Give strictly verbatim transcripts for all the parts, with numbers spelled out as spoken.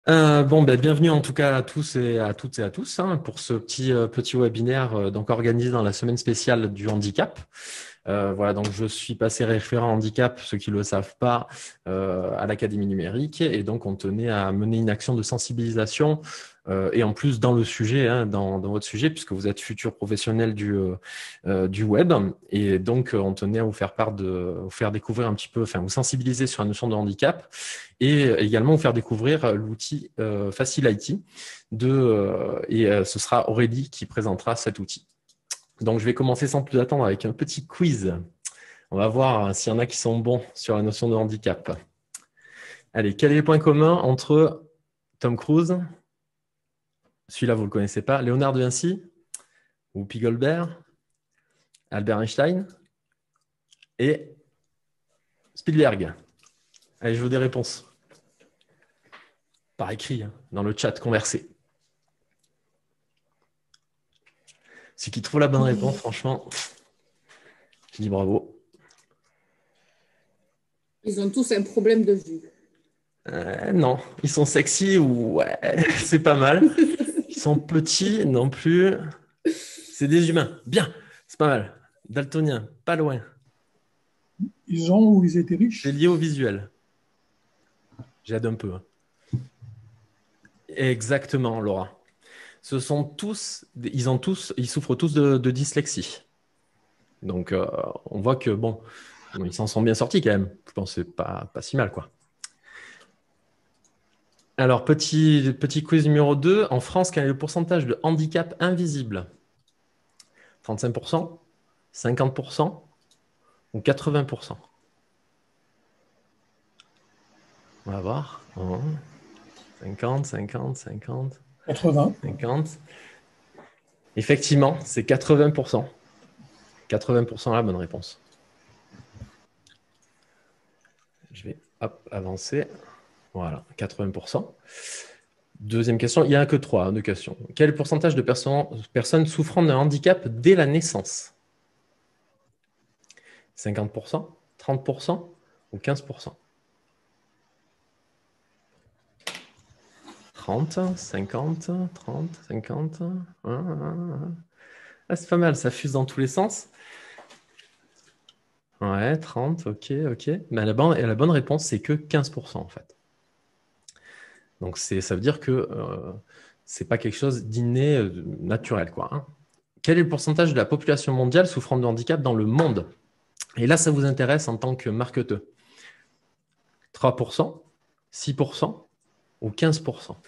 Euh, bon, ben, bienvenue en tout cas à tous et à toutes et à tous hein, pour ce petit, euh, petit webinaire euh, donc organisé dans la semaine spéciale du handicap. Euh, voilà, donc je suis passé référent handicap, ceux qui ne le savent pas, euh, à l'Académie numérique et donc on tenait à mener une action de sensibilisation euh, et en plus dans le sujet, hein, dans, dans votre sujet, puisque vous êtes futur professionnel du, euh, euh, du web et donc euh, on tenait à vous faire part de, vous faire découvrir un petit peu, enfin vous sensibiliser sur la notion de handicap et également vous faire découvrir l'outil euh, Facile I T de, euh, et euh, ce sera Aurélie qui présentera cet outil. Donc, je vais commencer sans plus attendre avec un petit quiz. On va voir s'il y en a qui sont bons sur la notion de handicap. Allez, quel est le point commun entre Tom Cruise, celui-là vous ne le connaissez pas, Léonard de Vinci, Whoopi Goldberg, Albert Einstein et Spielberg? Allez, je veux des réponses. Par écrit, hein, dans le chat conversé. Celui qui trouve la bonne réponse, franchement, je dis bravo. Ils ont tous un problème de vue. Euh, non, ils sont sexy ou ouais, c'est pas mal. Ils sont petits non plus. C'est des humains. Bien, c'est pas mal. Daltonien, pas loin. Ils ont ou ils étaient C'est riches? lié au visuel. J'aide un peu. Exactement, Laura. Ce sont tous, ils ont tous, ils souffrent tous de, de dyslexie. Donc, euh, on voit que bon, ils s'en sont bien sortis quand même. Je pense que c'est pas, pas si mal, quoi. Alors, petit, petit quiz numéro deux. En France, quel est le pourcentage de handicap invisible? trente-cinq pour cent, cinquante pour cent ou quatre-vingts pour cent? On va voir. cinquante, cinquante, cinquante, quatre-vingts. cinquante. Effectivement, c'est quatre-vingts pour cent. quatre-vingts pour cent la bonne réponse. Je vais hop, avancer. Voilà, quatre-vingts pour cent. Deuxième question, il n'y a que trois hein, de questions. Quel est le pourcentage de perso personnes souffrant d'un handicap dès la naissance? cinquante pour cent, trente pour cent ou quinze pour cent? trente, cinquante, trente, cinquante. Ah, c'est pas mal, ça fuse dans tous les sens. Ouais, trente, ok, ok. Mais la bonne, la bonne réponse, c'est que quinze pour cent en fait. Donc ça veut dire que euh, ce n'est pas quelque chose d'inné, euh, naturel, quoi, hein. Quel est le pourcentage de la population mondiale souffrant de handicap dans le monde? Et là, ça vous intéresse en tant que marketeur. trois pour cent, six pour cent ou quinze pour cent?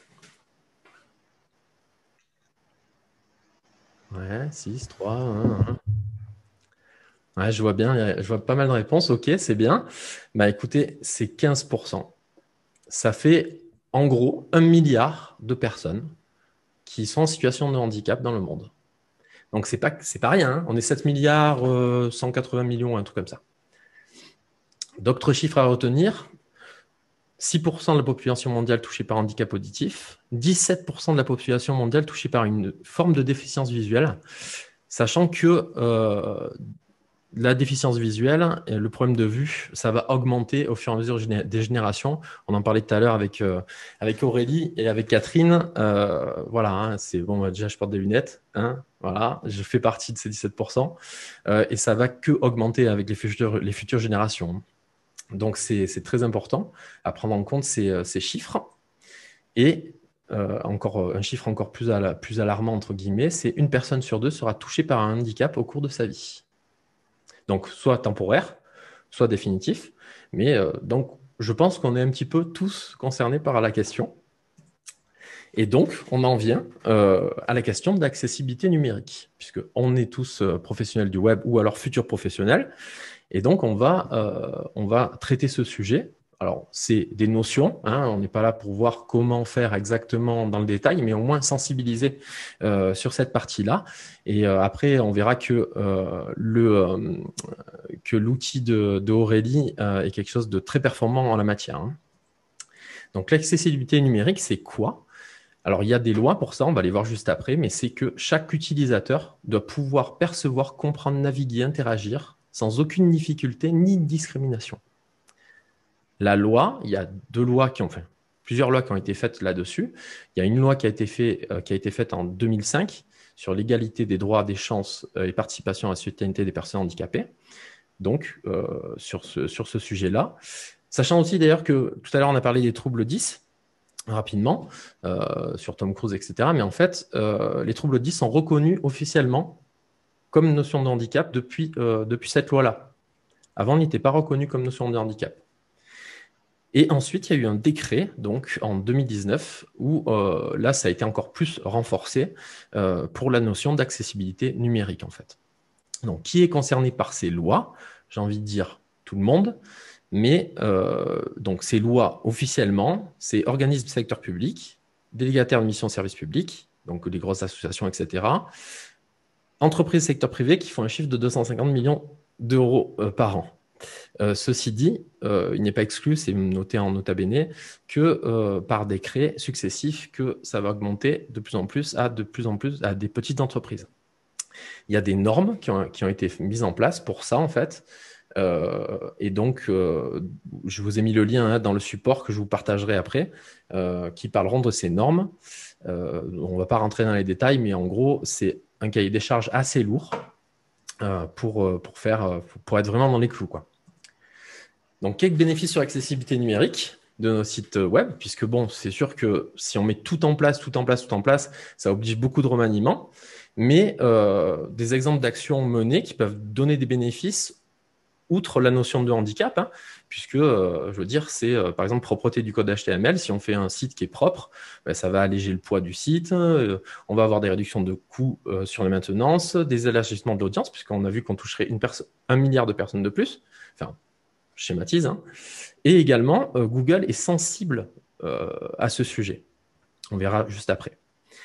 Ouais, six, trois, un, un. Ouais, je vois bien, je vois pas mal de réponses. Ok, c'est bien. Bah écoutez, c'est quinze pour cent. Ça fait en gros un milliard de personnes qui sont en situation de handicap dans le monde. Donc, ce n'est pas, c'est pas rien, hein. On est sept milliards, euh, cent quatre-vingts millions, un truc comme ça. D'autres chiffres à retenir, six pour cent de la population mondiale touchée par handicap auditif, dix-sept pour cent de la population mondiale touchée par une forme de déficience visuelle, sachant que euh, la déficience visuelle, et le problème de vue, ça va augmenter au fur et à mesure des générations. On en parlait tout à l'heure avec, euh, avec Aurélie et avec Catherine. Euh, voilà, hein, c'est bon, déjà je porte des lunettes. Hein, voilà, je fais partie de ces dix-sept pour cent. Euh, et ça va que augmenter avec les futures, les futures générations. Donc c'est très important à prendre en compte ces, ces chiffres. Et euh, encore, un chiffre encore plus, al plus alarmant, entre guillemets, c'est une personne sur deux sera touchée par un handicap au cours de sa vie. Donc, soit temporaire, soit définitif. Mais euh, donc, je pense qu'on est un petit peu tous concernés par la question. Et donc, on en vient euh, à la question de l'accessibilité numérique, puisqu'on est tous euh, professionnels du web ou alors futurs professionnels. Et donc, on va, euh, on va traiter ce sujet. Alors, c'est des notions, hein, on n'est pas là pour voir comment faire exactement dans le détail, mais au moins sensibiliser euh, sur cette partie-là. Et euh, après, on verra que euh, le, euh, que l'outil de, de Aurélie euh, est quelque chose de très performant en la matière, hein. Donc, l'accessibilité numérique, c'est quoi? Alors, il y a des lois pour ça, on va les voir juste après, mais c'est que chaque utilisateur doit pouvoir percevoir, comprendre, naviguer, interagir sans aucune difficulté ni discrimination. La loi, il y a deux lois qui ont fait. plusieurs lois qui ont été faites là-dessus. Il y a une loi qui a été, fait, euh, qui a été faite en deux mille cinq sur l'égalité des droits, des chances euh, et participation à la citoyenneté des personnes handicapées. Donc, euh, sur ce, sur ce sujet-là. Sachant aussi d'ailleurs que tout à l'heure, on a parlé des troubles dix, rapidement, euh, sur Tom Cruise, et cetera. Mais en fait, euh, les troubles dix sont reconnus officiellement comme notion de handicap depuis, euh, depuis cette loi-là. Avant, ils n'étaient pas reconnus comme notion de handicap. Et ensuite, il y a eu un décret, donc en deux mille dix-neuf, où euh, là, ça a été encore plus renforcé euh, pour la notion d'accessibilité numérique, en fait. Donc, qui est concerné par ces lois? J'ai envie de dire tout le monde, mais euh, donc ces lois officiellement, c'est organismes du secteur public, délégataires de mission de service public, donc les grosses associations, et cetera, entreprises secteur privé qui font un chiffre de deux cent cinquante millions d'euros euh, par an. Euh, ceci dit, euh, il n'est pas exclu, c'est noté en nota bene, que euh, par décret successif, que ça va augmenter de plus en plus à de plus en plus à des petites entreprises. Il y a des normes qui ont, qui ont été mises en place pour ça, en fait. Euh, et donc, euh, je vous ai mis le lien hein, dans le support que je vous partagerai après, euh, qui parleront de ces normes. Euh, on ne va pas rentrer dans les détails, mais en gros, c'est un cahier des charges assez lourd euh, pour, pour, faire, pour être vraiment dans les clous, quoi. Donc, quelques bénéfices sur l'accessibilité numérique de nos sites web, puisque bon, c'est sûr que si on met tout en place, tout en place, tout en place, ça oblige beaucoup de remaniement, mais euh, des exemples d'actions menées qui peuvent donner des bénéfices outre la notion de handicap, hein, puisque, euh, je veux dire, c'est euh, par exemple propreté du code H T M L. Si on fait un site qui est propre, ben, ça va alléger le poids du site, euh, on va avoir des réductions de coûts euh, sur la maintenance, des élargissements de l'audience, puisqu'on a vu qu'on toucherait une un milliard de personnes de plus, enfin, je schématise, hein. Et également, euh, Google est sensible euh, à ce sujet. On verra juste après.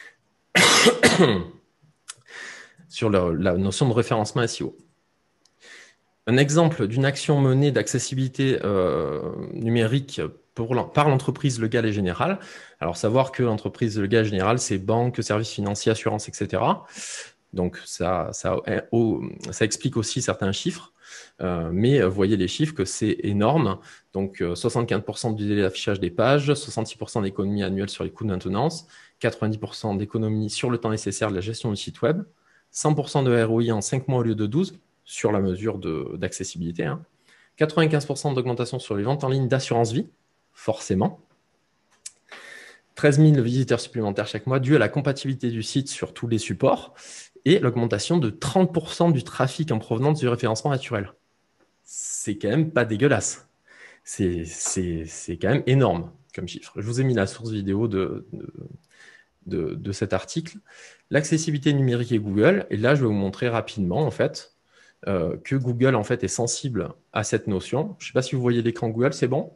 Sur le, la notion de référencement S E O. Un exemple d'une action menée d'accessibilité euh, numérique pour, par l'entreprise Legal et Général. Alors, savoir que l'entreprise Legal et Général, c'est banque, services financiers, assurance, et cetera. Donc, ça, ça, ça explique aussi certains chiffres. Euh, mais vous voyez les chiffres que c'est énorme. Donc, euh, soixante-quinze pour cent du délai d'affichage des pages, soixante-six pour cent d'économie annuelle sur les coûts de maintenance, quatre-vingt-dix pour cent d'économie sur le temps nécessaire de la gestion du site web, cent pour cent de R O I en cinq mois au lieu de douze sur la mesure d'accessibilité, hein. quatre-vingt-quinze pour cent d'augmentation sur les ventes en ligne d'assurance vie, forcément. treize mille visiteurs supplémentaires chaque mois dû à la compatibilité du site sur tous les supports et l'augmentation de trente pour cent du trafic en provenance du référencement naturel. C'est quand même pas dégueulasse. C'est quand même énorme comme chiffre. Je vous ai mis la source vidéo de, de, de, de cet article. L'accessibilité numérique et Google. Et là, je vais vous montrer rapidement, en fait, euh, que Google, en fait, est sensible à cette notion. Je ne sais pas si vous voyez l'écran Google, c'est bon?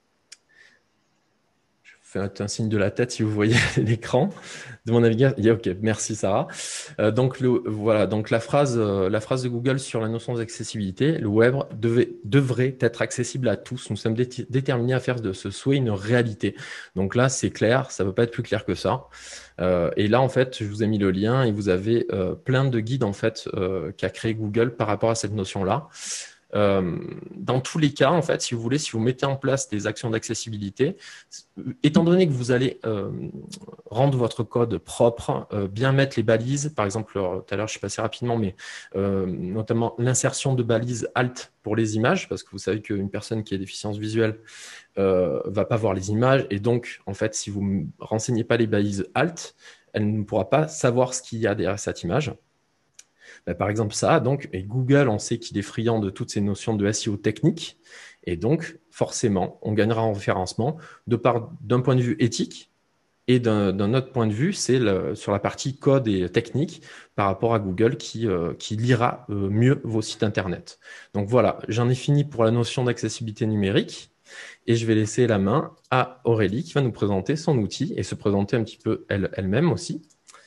Faites un signe de la tête si vous voyez l'écran de mon navigateur. Yeah, ok, merci Sarah. Euh, donc le, voilà, donc la phrase, euh, la phrase de Google sur la notion d'accessibilité, le web devait, devrait être accessible à tous. Nous sommes dé déterminés à faire de ce souhait une réalité. Donc là, c'est clair, ça ne peut pas être plus clair que ça. Euh, et là, en fait, je vous ai mis le lien et vous avez euh, plein de guides en fait euh, qu'a créé Google par rapport à cette notion-là. Euh, dans tous les cas, en fait, si vous voulez, si vous mettez en place des actions d'accessibilité, étant donné que vous allez euh, rendre votre code propre, euh, bien mettre les balises, par exemple, euh, tout à l'heure, je suis passé rapidement, mais euh, notamment l'insertion de balises alt pour les images, parce que vous savez qu'une personne qui a déficience visuelle euh, va pas voir les images, et donc, en fait, si vous ne renseignez pas les balises alt, elle ne pourra pas savoir ce qu'il y a derrière cette image. Ben, par exemple, ça, donc, et Google, on sait qu'il est friand de toutes ces notions de S E O technique, et donc, forcément, on gagnera en référencement de par d'un point de vue éthique, et d'un autre point de vue, c'est sur la partie code et technique par rapport à Google qui, euh, qui lira euh, mieux vos sites Internet. Donc voilà, j'en ai fini pour la notion d'accessibilité numérique, et je vais laisser la main à Aurélie qui va nous présenter son outil et se présenter un petit peu elle-même elle aussi.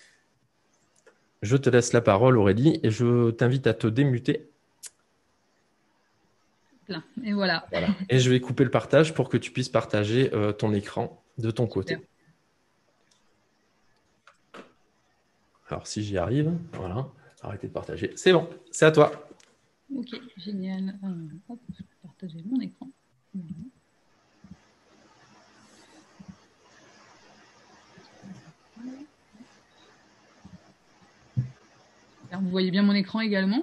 Je te laisse la parole, Aurélie, et je t'invite à te démuter. Et voilà. voilà. Et je vais couper le partage pour que tu puisses partager euh, ton écran de ton côté. Super. Alors, si j'y arrive, voilà, arrêtez de partager. C'est bon, c'est à toi. Ok, génial. Euh, hop, je vais partager mon écran. Voilà. super. Vous voyez bien mon écran également?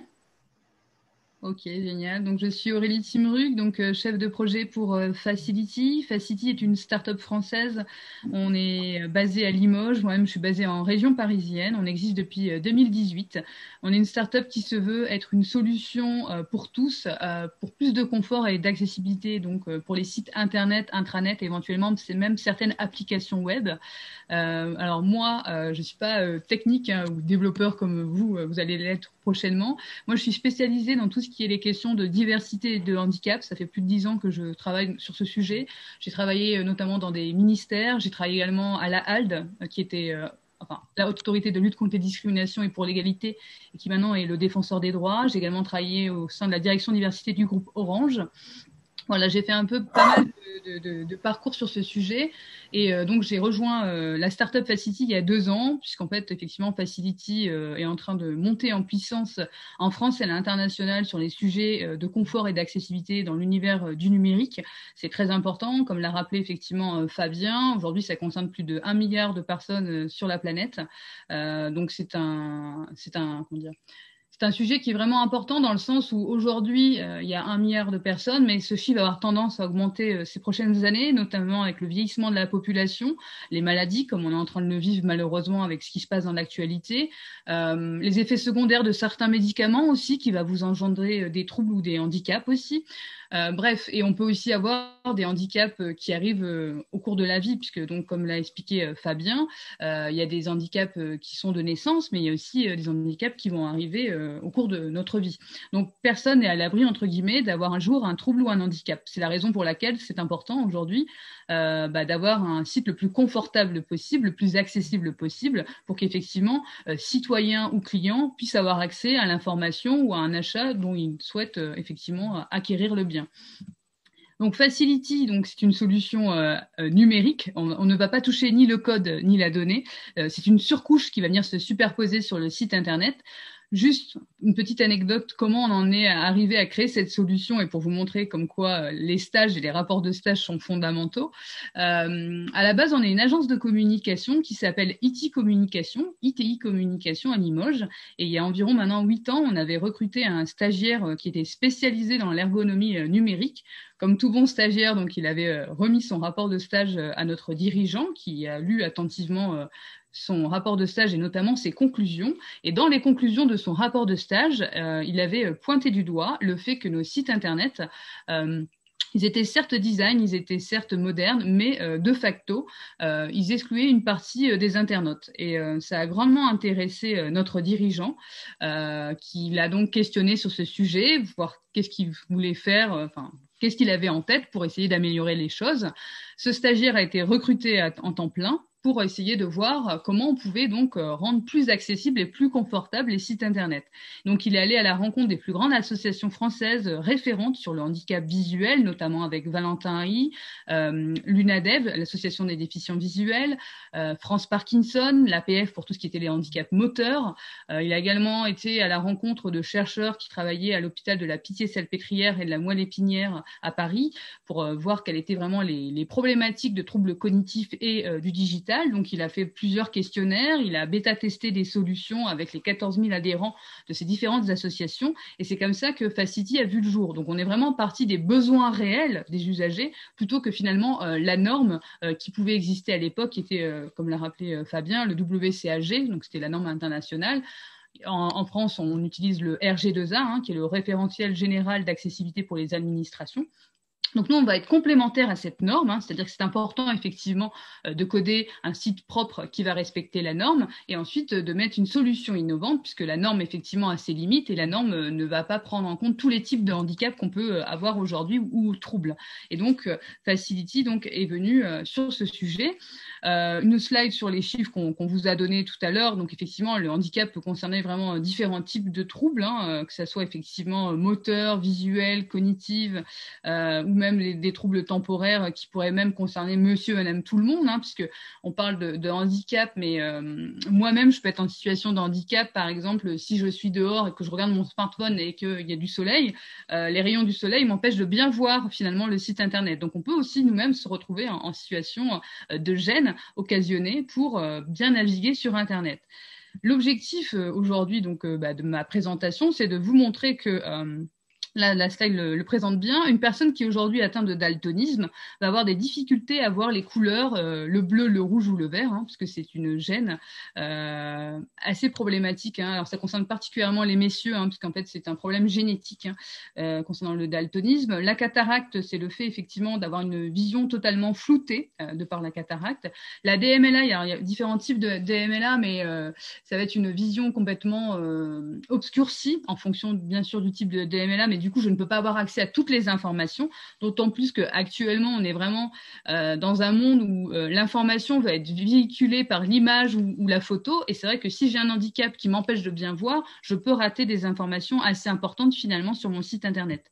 Ok, génial. Donc, je suis Aurélie Timruc, donc euh, chef de projet pour euh, Facility. Facility est une start-up française. On est euh, basé à Limoges. Moi-même, je suis basée en région parisienne. On existe depuis euh, deux mille dix-huit. On est une start-up qui se veut être une solution euh, pour tous, euh, pour plus de confort et d'accessibilité, donc euh, pour les sites internet, intranet, et éventuellement, c'est même certaines applications web. Euh, alors moi, euh, je ne suis pas euh, technique hein, ou développeur comme vous, euh, vous allez l'être prochainement. Moi, je suis spécialisée dans tout ce qui est les questions de diversité et de handicap. Ça fait plus de dix ans que je travaille sur ce sujet. J'ai travaillé euh, notamment dans des ministères. J'ai travaillé également à la H A L D, euh, qui était euh, enfin, la Haute Autorité de lutte contre les discriminations et pour l'égalité, et qui maintenant est le défenseur des droits. J'ai également travaillé au sein de la direction diversité du groupe Orange. Voilà, j'ai fait un peu pas mal de, de, de, de parcours sur ce sujet et euh, donc j'ai rejoint euh, la startup Facility il y a deux ans puisqu'en fait effectivement Facility euh, est en train de monter en puissance en France et à l'international sur les sujets euh, de confort et d'accessibilité dans l'univers euh, du numérique. C'est très important, comme l'a rappelé effectivement euh, Fabien. Aujourd'hui, ça concerne plus de un milliard de personnes euh, sur la planète. Euh, donc c'est un, c'est un, comment dire, c'est un sujet qui est vraiment important dans le sens où aujourd'hui, euh, il y a un milliard de personnes, mais ce chiffre va avoir tendance à augmenter euh, ces prochaines années, notamment avec le vieillissement de la population, les maladies, comme on est en train de le vivre malheureusement avec ce qui se passe dans l'actualité, euh, les effets secondaires de certains médicaments aussi, qui va vous engendrer euh, des troubles ou des handicaps aussi. Euh, bref, et on peut aussi avoir des handicaps euh, qui arrivent euh, au cours de la vie, puisque donc, comme l'a expliqué euh, Fabien, euh, il y a des handicaps euh, qui sont de naissance, mais il y a aussi euh, des handicaps qui vont arriver euh, au cours de notre vie. Donc, personne n'est à l'abri, entre guillemets, d'avoir un jour un trouble ou un handicap. C'est la raison pour laquelle c'est important aujourd'hui euh, bah, d'avoir un site le plus confortable possible, le plus accessible possible, pour qu'effectivement, euh, citoyens ou clients puissent avoir accès à l'information ou à un achat dont ils souhaitent euh, effectivement acquérir le bien. Donc Facility, donc c'est une solution euh, euh, numérique. On, on ne va pas toucher ni le code ni la donnée. Euh, c'est une surcouche qui va venir se superposer sur le site internet. Juste une petite anecdote, comment on en est arrivé à créer cette solution et pour vous montrer comme quoi les stages et les rapports de stage sont fondamentaux. Euh, à la base, on est une agence de communication qui s'appelle I T Communication, I T I Communication à Limoges. Et il y a environ maintenant huit ans, on avait recruté un stagiaire qui était spécialisé dans l'ergonomie numérique. Comme tout bon stagiaire, donc il avait remis son rapport de stage à notre dirigeant qui a lu attentivement son rapport de stage et notamment ses conclusions. Et dans les conclusions de son rapport de stage, euh, il avait pointé du doigt le fait que nos sites internet, euh, ils étaient certes design, ils étaient certes modernes, mais euh, de facto, euh, ils excluaient une partie euh, des internautes. Et euh, ça a grandement intéressé euh, notre dirigeant, euh, qui l'a donc questionné sur ce sujet, voir qu'est-ce qu'il voulait faire, euh, enfin, qu'est-ce qu'il avait en tête pour essayer d'améliorer les choses. Ce stagiaire a été recruté à, en temps plein pour essayer de voir comment on pouvait donc rendre plus accessibles et plus confortables les sites internet. Donc il est allé à la rencontre des plus grandes associations françaises référentes sur le handicap visuel, notamment avec Valentin Hay, euh, l'UNADEV, l'association des déficients visuels, euh, France Parkinson, l'A P F pour tout ce qui était les handicaps moteurs. Euh, il a également été à la rencontre de chercheurs qui travaillaient à l'hôpital de la Pitié-Salpêtrière et de la Moelle épinière à Paris pour euh, voir quelles étaient vraiment les, les problématiques de troubles cognitifs et euh, du digital. Donc, il a fait plusieurs questionnaires, il a bêta-testé des solutions avec les quatorze mille adhérents de ces différentes associations. Et c'est comme ça que Facility a vu le jour. Donc, on est vraiment parti des besoins réels des usagers plutôt que finalement euh, la norme euh, qui pouvait exister à l'époque, qui était, euh, comme l'a rappelé euh, Fabien, le W C A G, donc c'était la norme internationale. En, en France, on utilise le R G deux A, hein, qui est le référentiel général d'accessibilité pour les administrations. Donc nous, on va être complémentaire à cette norme, hein, c'est-à-dire que c'est important effectivement euh, de coder un site propre qui va respecter la norme et ensuite euh, de mettre une solution innovante puisque la norme effectivement a ses limites et la norme euh, ne va pas prendre en compte tous les types de handicaps qu'on peut euh, avoir aujourd'hui ou, ou troubles. Et donc euh, Facility donc, est venu euh, sur ce sujet. Euh, une slide sur les chiffres qu'on qu'on vous a donné tout à l'heure. Donc effectivement, le handicap peut concerner vraiment différents types de troubles, hein, euh, que ce soit effectivement moteur, visuel, cognitif euh, ou même même les, des troubles temporaires qui pourraient même concerner monsieur, madame, tout le monde, hein, puisque on parle de, de handicap, mais euh, moi-même, je peux être en situation de handicap, par exemple, si je suis dehors et que je regarde mon smartphone et qu'il y a du soleil, euh, les rayons du soleil m'empêchent de bien voir finalement le site internet. Donc, on peut aussi nous-mêmes se retrouver en, en situation de gêne occasionnée pour euh, bien naviguer sur Internet. L'objectif euh, aujourd'hui donc euh, bah, de ma présentation, c'est de vous montrer que euh, La, la slide le, le présente bien. Une personne qui est aujourd'hui atteinte de daltonisme va avoir des difficultés à voir les couleurs, euh, le bleu, le rouge ou le vert, hein, parce que c'est une gêne euh, assez problématique. Hein. Alors ça concerne particulièrement les messieurs, hein, parce qu'en fait c'est un problème génétique hein, euh, concernant le daltonisme. La cataracte, c'est le fait effectivement d'avoir une vision totalement floutée euh, de par la cataracte. La D M L A, il y a, il y a différents types de D M L A, mais euh, ça va être une vision complètement euh, obscurcie en fonction bien sûr du type de D M L A, mais du coup, je ne peux pas avoir accès à toutes les informations, d'autant plus qu'actuellement, on est vraiment euh, dans un monde où euh, l'information va être véhiculée par l'image ou, ou la photo. Et c'est vrai que si j'ai un handicap qui m'empêche de bien voir, je peux rater des informations assez importantes finalement sur mon site Internet.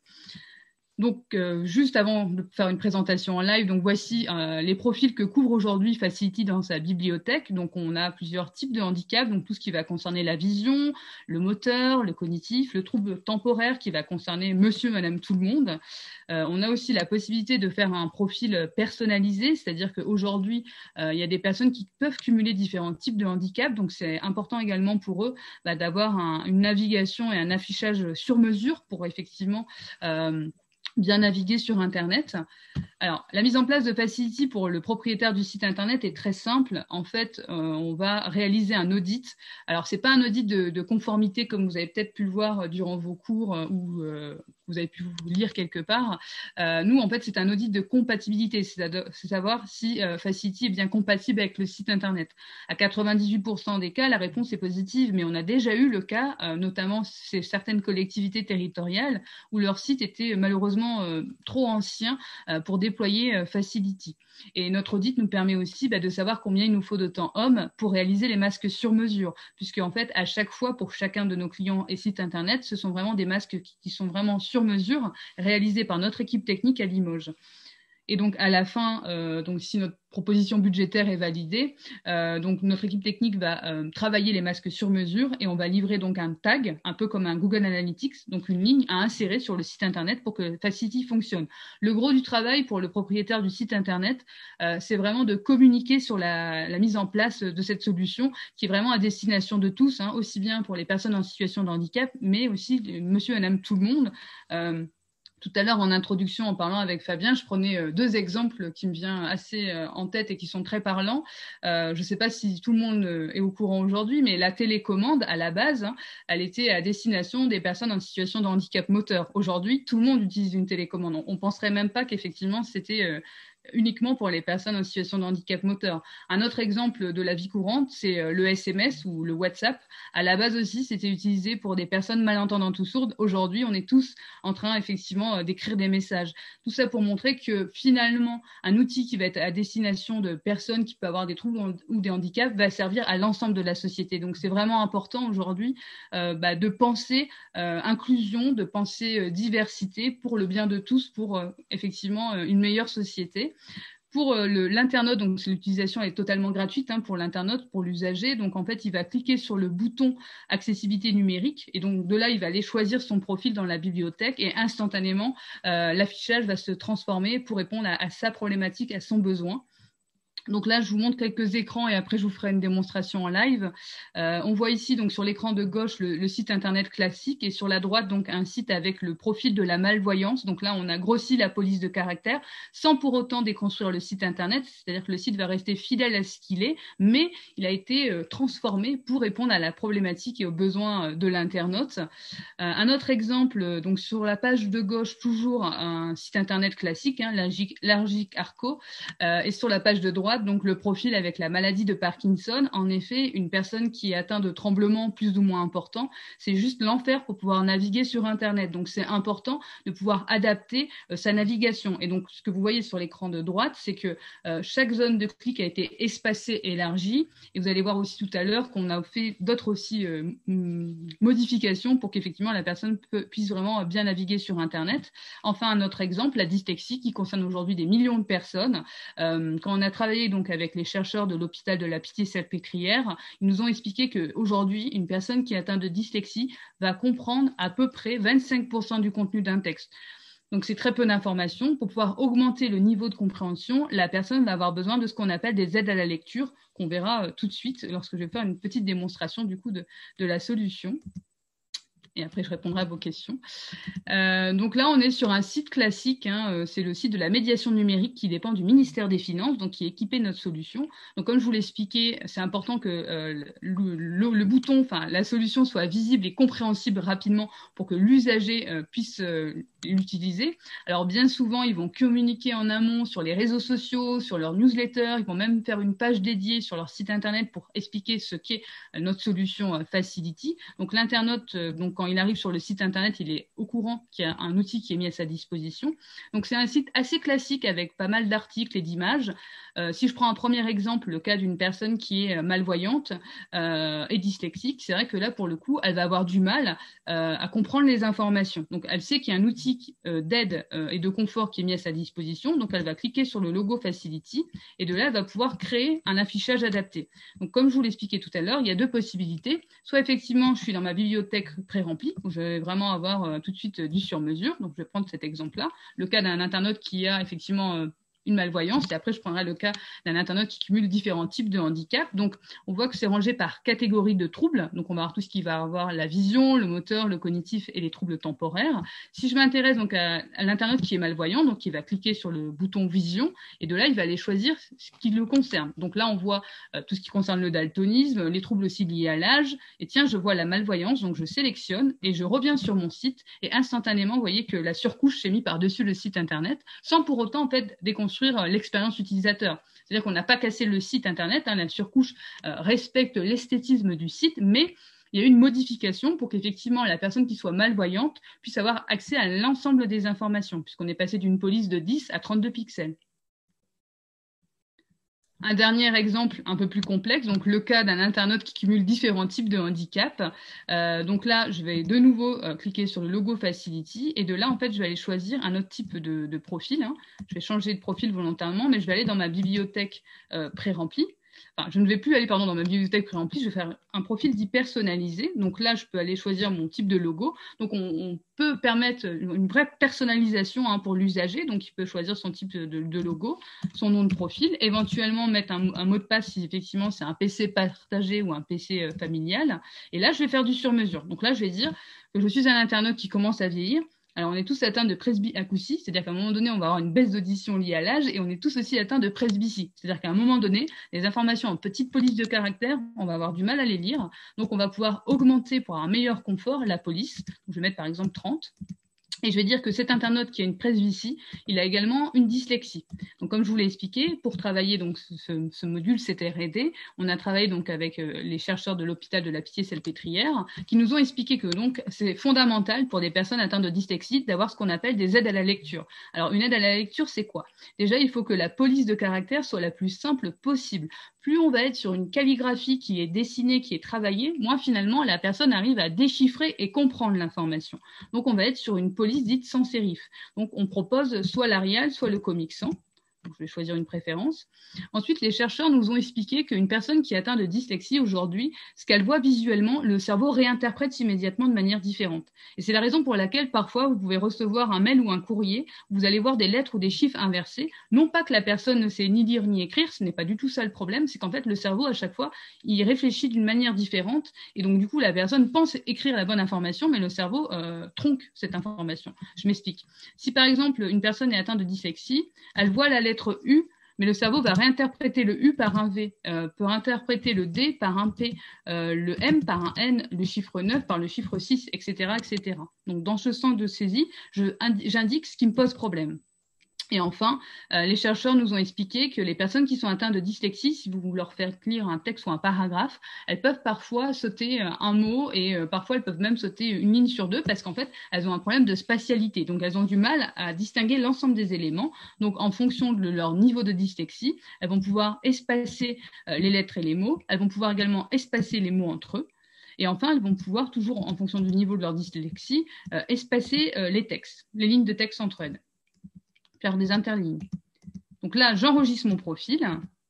Donc, euh, juste avant de faire une présentation en live, donc voici euh, les profils que couvre aujourd'hui Facility dans sa bibliothèque. Donc, on a plusieurs types de handicaps, donc tout ce qui va concerner la vision, le moteur, le cognitif, le trouble temporaire qui va concerner monsieur, madame, tout le monde. Euh, on a aussi la possibilité de faire un profil personnalisé, c'est-à-dire qu'aujourd'hui, euh, il y a des personnes qui peuvent cumuler différents types de handicaps. Donc, c'est important également pour eux bah, d'avoir un, une navigation et un affichage sur mesure pour effectivement... Euh, bien naviguer sur Internet. Alors, la mise en place de Facility pour le propriétaire du site Internet est très simple. En fait, euh, on va réaliser un audit. Alors, ce n'est pas un audit de, de conformité comme vous avez peut-être pu le voir durant vos cours euh, ou euh, vous avez pu vous lire quelque part. Euh, nous, en fait, c'est un audit de compatibilité, c'est savoir si euh, Facility est bien compatible avec le site Internet. À quatre-vingt-dix-huit pour cent des cas, la réponse est positive, mais on a déjà eu le cas, euh, notamment c'est certaines collectivités territoriales, où leur site était malheureusement euh, trop ancien euh, pour déployer euh, Facility. Et notre audit nous permet aussi bah, de savoir combien il nous faut de temps homme pour réaliser les masques sur mesure, puisque en fait, à chaque fois, pour chacun de nos clients et sites Internet, ce sont vraiment des masques qui, qui sont vraiment sur mesure, réalisés par notre équipe technique à Limoges. Et donc, à la fin, euh, donc, si notre proposition budgétaire est validée, euh, donc notre équipe technique va euh, travailler les masques sur mesure et on va livrer donc un tag, un peu comme un Google Analytics, donc une ligne à insérer sur le site Internet pour que Facility fonctionne. Le gros du travail pour le propriétaire du site Internet, euh, c'est vraiment de communiquer sur la, la mise en place de cette solution qui est vraiment à destination de tous, hein, aussi bien pour les personnes en situation de handicap, mais aussi monsieur et madame tout le monde. Euh, Tout à l'heure, en introduction, en parlant avec Fabien, je prenais deux exemples qui me viennent assez en tête et qui sont très parlants. Euh, je ne sais pas si tout le monde est au courant aujourd'hui, mais la télécommande, à la base, hein, elle était à destination des personnes en situation de handicap moteur. Aujourd'hui, tout le monde utilise une télécommande. On ne penserait même pas qu'effectivement, c'était... Euh, uniquement pour les personnes en situation de handicap moteur. Un autre exemple de la vie courante, c'est le S M S ou le WhatsApp. À la base aussi, c'était utilisé pour des personnes malentendantes ou sourdes. Aujourd'hui, on est tous en train effectivement d'écrire des messages. Tout ça pour montrer que finalement, un outil qui va être à destination de personnes qui peuvent avoir des troubles ou des handicaps va servir à l'ensemble de la société. Donc, c'est vraiment important aujourd'hui euh, bah, de penser euh, inclusion, de penser euh, diversité pour le bien de tous, pour euh, effectivement euh, une meilleure société. Pour l'internaute, donc l'utilisation est totalement gratuite hein, pour l'internaute, pour l'usager. Donc en fait, il va cliquer sur le bouton accessibilité numérique et donc de là, il va aller choisir son profil dans la bibliothèque et instantanément, euh, l'affichage va se transformer pour répondre à, à sa problématique, à son besoin. Donc là, je vous montre quelques écrans et après, je vous ferai une démonstration en live. Euh, on voit ici, donc sur l'écran de gauche, le, le site Internet classique et sur la droite, donc un site avec le profil de la malvoyance. Donc là, on a grossi la police de caractère sans pour autant déconstruire le site Internet. C'est-à-dire que le site va rester fidèle à ce qu'il est, mais il a été euh, transformé pour répondre à la problématique et aux besoins de l'internaute. Euh, un autre exemple, donc sur la page de gauche, toujours un site Internet classique, hein, Largic Arco, euh, et sur la page de droite, donc le profil avec la maladie de Parkinson. En effet, une personne qui est atteinte de tremblements plus ou moins importants, c'est juste l'enfer pour pouvoir naviguer sur Internet. Donc, c'est important de pouvoir adapter euh, sa navigation. Et donc, ce que vous voyez sur l'écran de droite, c'est que euh, chaque zone de clic a été espacée, élargie. Et vous allez voir aussi tout à l'heure qu'on a fait d'autres aussi euh, modifications pour qu'effectivement la personne peut, puisse vraiment bien naviguer sur Internet. Enfin, un autre exemple, la dyslexie qui concerne aujourd'hui des millions de personnes. Euh, quand on a travaillé donc avec les chercheurs de l'hôpital de la Pitié-Salpêtrière, ils nous ont expliqué qu'aujourd'hui, une personne qui est atteinte de dyslexie va comprendre à peu près vingt-cinq pour cent du contenu d'un texte. Donc, c'est très peu d'informations. Pour pouvoir augmenter le niveau de compréhension, la personne va avoir besoin de ce qu'on appelle des aides à la lecture, qu'on verra tout de suite lorsque je vais faire une petite démonstration du coup de, de la solution. Et après, je répondrai à vos questions. Euh, donc là, on est sur un site classique. Hein, c'est le site de la médiation numérique qui dépend du ministère des Finances, donc qui est équipé de notre solution. Donc, comme je vous l'ai expliqué, c'est important que euh, le, le, le bouton, enfin la solution soit visible et compréhensible rapidement pour que l'usager euh, puisse euh, l'utiliser. Alors, bien souvent, ils vont communiquer en amont sur les réseaux sociaux, sur leur newsletter. Ils vont même faire une page dédiée sur leur site internet pour expliquer ce qu'est notre solution euh, Facility. Donc, l'internaute, euh, donc quand il arrive sur le site internet, il est au courant qu'il y a un outil qui est mis à sa disposition. Donc, c'est un site assez classique avec pas mal d'articles et d'images. Euh, si je prends un premier exemple, le cas d'une personne qui est malvoyante euh, et dyslexique, c'est vrai que là, pour le coup, elle va avoir du mal euh, à comprendre les informations. Donc, elle sait qu'il y a un outil euh, d'aide euh, et de confort qui est mis à sa disposition. Donc, elle va cliquer sur le logo Facility et de là, elle va pouvoir créer un affichage adapté. Donc, comme je vous l'expliquais tout à l'heure, il y a deux possibilités. Soit effectivement, je suis dans ma bibliothèque pré-remplie, où je vais vraiment avoir euh, tout de suite euh, du sur-mesure. Donc, je vais prendre cet exemple-là. Le cas d'un internaute qui a effectivement euh, une malvoyance, et après je prendrai le cas d'un internaute qui cumule différents types de handicap. Donc on voit que c'est rangé par catégorie de troubles, donc on va avoir tout ce qui va avoir la vision, le moteur, le cognitif et les troubles temporaires. Si je m'intéresse donc à, à l'internaute qui est malvoyant, donc il va cliquer sur le bouton vision et de là il va aller choisir ce qui le concerne. Donc là on voit euh, tout ce qui concerne le daltonisme, les troubles aussi liés à l'âge, et tiens je vois la malvoyance, donc je sélectionne et je reviens sur mon site et instantanément vous voyez que la surcouche s'est mise par-dessus le site internet sans pour autant en fait déconstruire l'expérience utilisateur. C'est-à-dire qu'on n'a pas cassé le site internet, hein, la surcouche euh, respecte l'esthétisme du site, mais il y a eu une modification pour qu'effectivement la personne qui soit malvoyante puisse avoir accès à l'ensemble des informations, puisqu'on est passé d'une police de dix à trente-deux pixels. Un dernier exemple un peu plus complexe, donc le cas d'un internaute qui cumule différents types de handicaps. Euh, donc là, je vais de nouveau euh, cliquer sur le logo Facility et de là, en fait, je vais aller choisir un autre type de, de profil. Hein. Je vais changer de profil volontairement, mais je vais aller dans ma bibliothèque euh, pré-remplie. Enfin, je ne vais plus aller pardon, dans ma bibliothèque pré-remplie, je vais faire un profil dit personnalisé. Donc là, je peux aller choisir mon type de logo. Donc, on, on peut permettre une vraie personnalisation hein, pour l'usager. Donc, il peut choisir son type de, de logo, son nom de profil, éventuellement mettre un, un mot de passe si effectivement c'est un P C partagé ou un P C euh, familial. Et là, je vais faire du sur-mesure. Donc là, je vais dire que je suis un internaute qui commence à vieillir. Alors, on est tous atteints de presbyacousie, c'est-à-dire qu'à un moment donné, on va avoir une baisse d'audition liée à l'âge et on est tous aussi atteints de presbytie. C'est-à-dire qu'à un moment donné, les informations en petite police de caractère, on va avoir du mal à les lire. Donc, on va pouvoir augmenter pour un meilleur confort la police. Donc, je vais mettre par exemple trente. Et je vais dire que cet internaute qui a une presbytie, il a également une dyslexie. Donc, comme je vous l'ai expliqué, pour travailler donc ce, ce module C T R E D, on a travaillé donc avec euh, les chercheurs de l'hôpital de la Pitié-Salpêtrière qui nous ont expliqué que donc c'est fondamental pour des personnes atteintes de dyslexie d'avoir ce qu'on appelle des aides à la lecture. Alors, une aide à la lecture, c'est quoi? Déjà, il faut que la police de caractère soit la plus simple possible. Plus on va être sur une calligraphie qui est dessinée, qui est travaillée, moins finalement la personne arrive à déchiffrer et comprendre l'information. Donc, on va être sur une police dite sans sérif. Donc, on propose soit l'Arial, soit le Comic Sans. Donc, je vais choisir une préférence. Ensuite, les chercheurs nous ont expliqué qu'une personne qui est atteinte de dyslexie aujourd'hui, ce qu'elle voit visuellement, le cerveau réinterprète immédiatement de manière différente. Et c'est la raison pour laquelle, parfois, vous pouvez recevoir un mail ou un courrier, vous allez voir des lettres ou des chiffres inversés. Non pas que la personne ne sait ni lire ni écrire, ce n'est pas du tout ça le problème, c'est qu'en fait, le cerveau, à chaque fois, il réfléchit d'une manière différente. Et donc, du coup, la personne pense écrire la bonne information, mais le cerveau euh, tronque cette information. Je m'explique. Si, par exemple, une personne est atteinte de dyslexie, elle voit la lettre U, mais le cerveau va réinterpréter le U par un V, euh, peut interpréter le D par un P, euh, le M par un N, le chiffre neuf par le chiffre six, et cetera, et cetera. Donc, dans ce sens de saisie, j'indique ce qui me pose problème. Et enfin, euh, les chercheurs nous ont expliqué que les personnes qui sont atteintes de dyslexie, si vous leur faites lire un texte ou un paragraphe, elles peuvent parfois sauter euh, un mot et euh, parfois elles peuvent même sauter une ligne sur deux parce qu'en fait, elles ont un problème de spatialité. Donc, elles ont du mal à distinguer l'ensemble des éléments. Donc, en fonction de leur niveau de dyslexie, elles vont pouvoir espacer euh, les lettres et les mots. Elles vont pouvoir également espacer les mots entre eux. Et enfin, elles vont pouvoir, toujours en fonction du niveau de leur dyslexie, euh, espacer euh, les textes, les lignes de texte entre elles. Faire des interlignes. Donc là, j'enregistre mon profil.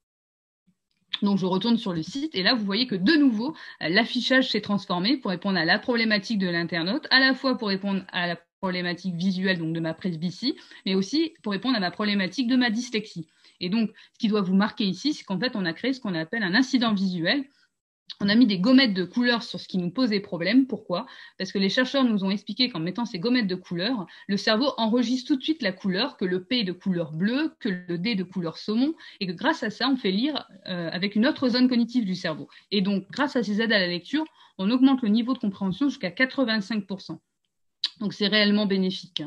Donc, je retourne sur le site et là, vous voyez que de nouveau, l'affichage s'est transformé pour répondre à la problématique de l'internaute, à la fois pour répondre à la problématique visuelle, donc de ma presbytie, mais aussi pour répondre à ma problématique de ma dyslexie. Et donc, ce qui doit vous marquer ici, c'est qu'en fait, on a créé ce qu'on appelle un incident visuel. On a mis des gommettes de couleurs sur ce qui nous posait problème. Pourquoi? Parce que les chercheurs nous ont expliqué qu'en mettant ces gommettes de couleurs, le cerveau enregistre tout de suite la couleur, que le P est de couleur bleue, que le D est de couleur saumon, et que grâce à ça, on fait lire euh, avec une autre zone cognitive du cerveau. Et donc, grâce à ces aides à la lecture, on augmente le niveau de compréhension jusqu'à quatre-vingt-cinq pour cent. Donc, c'est réellement bénéfique.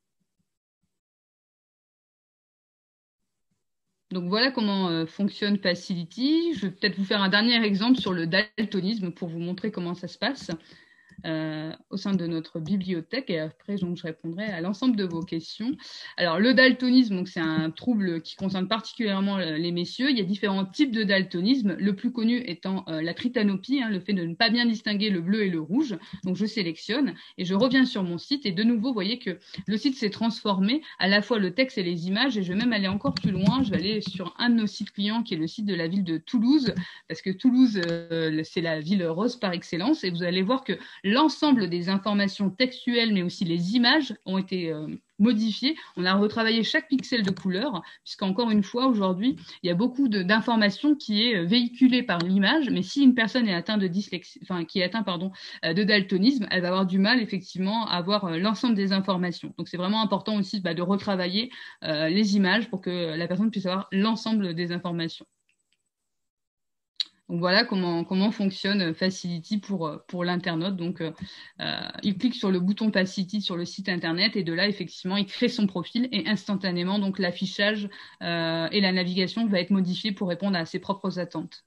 Donc voilà comment euh, fonctionne Facility. Je vais peut-être vous faire un dernier exemple sur le daltonisme pour vous montrer comment ça se passe euh, au sein de notre bibliothèque. Et après, donc, je répondrai à l'ensemble de vos questions. Alors, le daltonisme, c'est un trouble qui concerne particulièrement les messieurs. Il y a différents types de daltonisme, le plus connu étant euh, la tritanopie, hein, le fait de ne pas bien distinguer le bleu et le rouge. Donc, je sélectionne et je reviens sur mon site. Et de nouveau, vous voyez que le site s'est transformé, à la fois le texte et les images. Et je vais même aller encore plus loin. Je vais aller sur un de nos sites clients, qui est le site de la ville de Toulouse, parce que Toulouse, euh, c'est la ville rose par excellence. Et vous allez voir que l'ensemble des informations textuelles, mais aussi les images, ont été euh, modifiées. On a retravaillé chaque pixel de couleur, puisqu'encore une fois, aujourd'hui, il y a beaucoup d'informations qui est véhiculée par l'image, mais si une personne est atteinte de dyslexie, enfin, qui est atteinte, pardon, de daltonisme, elle va avoir du mal, effectivement, à avoir euh, l'ensemble des informations. Donc, c'est vraiment important aussi bah, de retravailler euh, les images pour que la personne puisse avoir l'ensemble des informations. Donc voilà comment, comment fonctionne Facility pour, pour l'internaute. Donc, euh, il clique sur le bouton Facility sur le site internet et de là, effectivement, il crée son profil et instantanément, donc l'affichage euh, et la navigation va être modifiée pour répondre à ses propres attentes.